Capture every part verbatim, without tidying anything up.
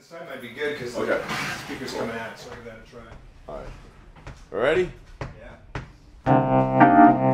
This side might be good because okay. the speaker's coming out, so I'll give that a try. All right. Ready? Yeah.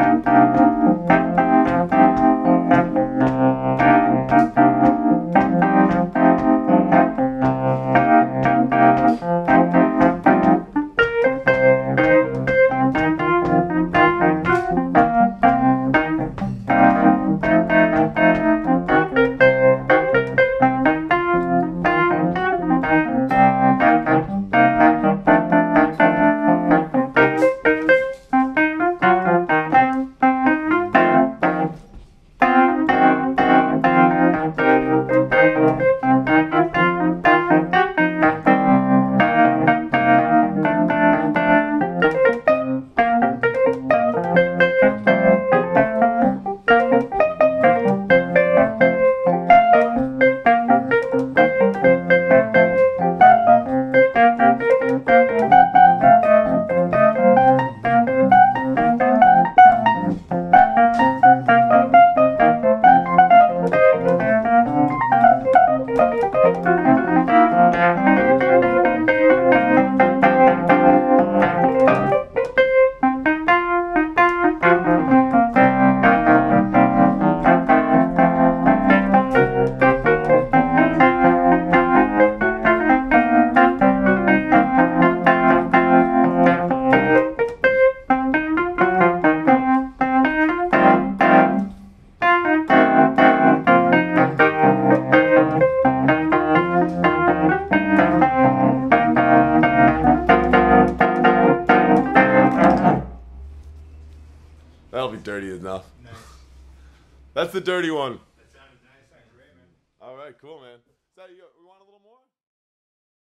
That'll be dirty enough. Nice. That's the dirty one. That sounded nice. Sounded great, man. All right, cool, man.